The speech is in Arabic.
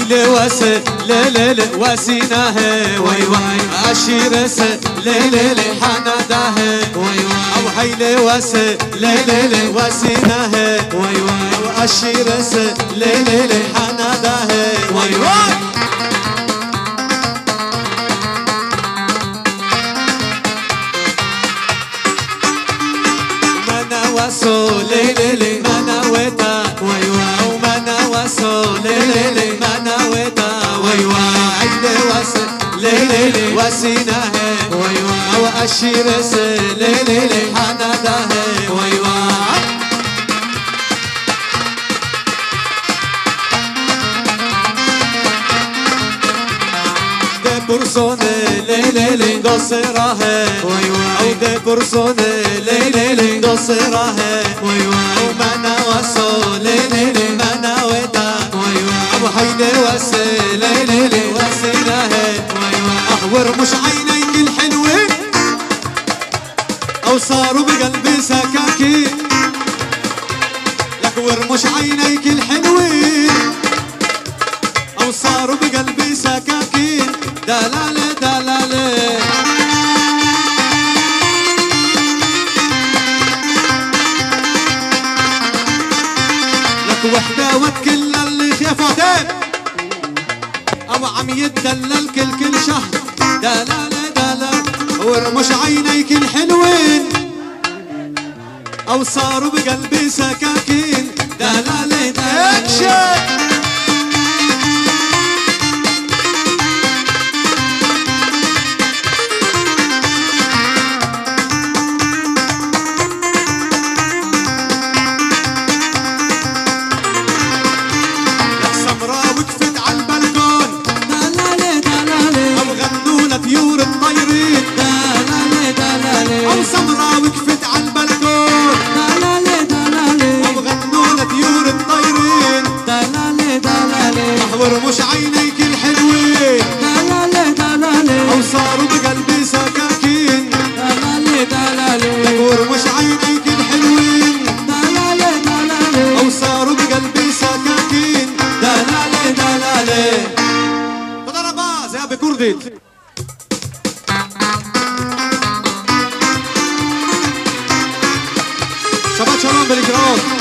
هيلي واسه ليلي واسيناه واي واي عشيرسه ليلي حناداه واي واي او هيلي واسه ليلي واسيناه واي واي عشيرسه ليلي حناداه واي واي واسو ليلي مانا ويتا واي واي ومانا واسو ليلي مانا ويتا واي واي عيلي واسو ليلي واسيناه واي واي واشيرس ليلي حناداه واي واي de persone lei indosserà oi oi de persone lei indosserà oi oi mana waso lei mana weta oi oi ابو حيدر واسه ليلي واسيناه oi oi احور مش عينيك الحلوه او صاروا بقلبي سكاكين احور مش عينيك الحلوه او صاروا بقلبي سكاكين دلالة دلالة لك وحدة وكل اللي خافته أو عم يتدلل كل شهر دلالة دلالة ورمش عينيك الحلوين أو صاروا بقلبي سكاكين دلالة دلالة مش عينيك الحلوين دلالي دلالي او صاروا بقلبي سكاكين دلالي دلالي مش عينيك الحلوين دلالي دلالي او صاروا بقلبي سكاكين دلالي دلالي تضرب ربا زي ابي كردي شباب شلون بالاكرام